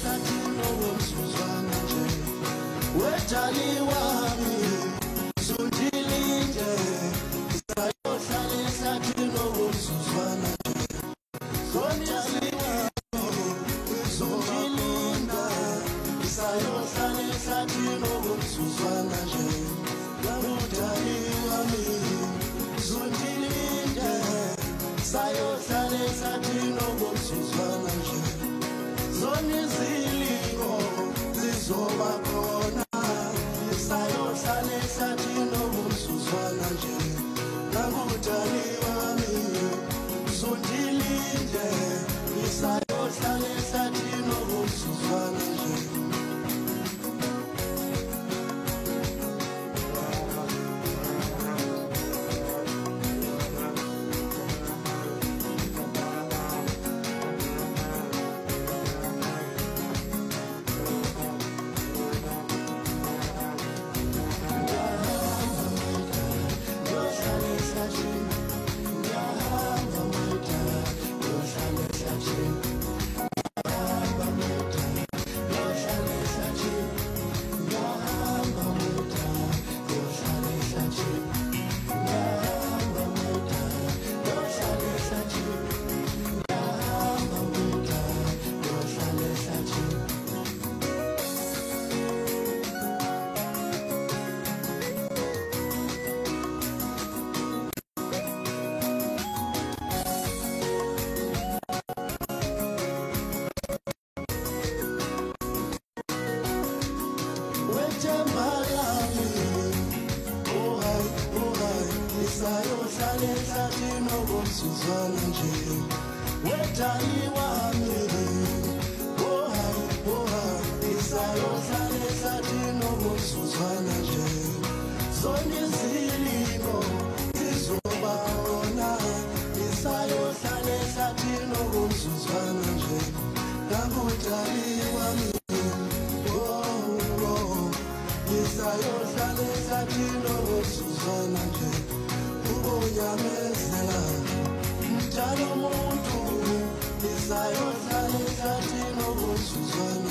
esathi nokumsuzwana nje wetali wami zundilinde sayohlala esathi nokumsuzwana nje wetali wami zundilinde sayohlala esathi nokumsuzwana nje wetali wami zundilinde sayohlala esathi nokumsuzwana nje zoni zilingo zizoba khona sayohlala esathi nokumsuzwana nje nakudali wami zundilinde sayohlala esathi nokumsuzwana nje sayohlala esathi nokumsuzwana nje wetali wami sayohlala esathi nokumsuzwana nje zoni zilimo zizoba khona sayohlala esathi nokumsuzwana nje nakudali wami sayohlala esathi nokumsuzwana nje ubonyamezela mntana umuntu isayohlala esathi nokumsuzwana